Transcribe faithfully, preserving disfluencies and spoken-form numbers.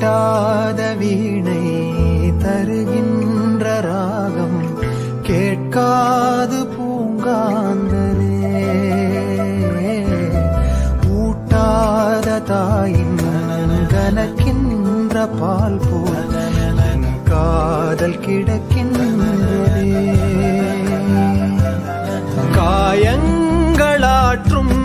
மீட்டாத வீணை தருகின்ற ராகம் கேட்காது பூங்காந்தலே ஊட்டாத தாயின் கலக்கின்ற பால் போல் காதல் கிடக்கின்றதே காயங்களாற்றும்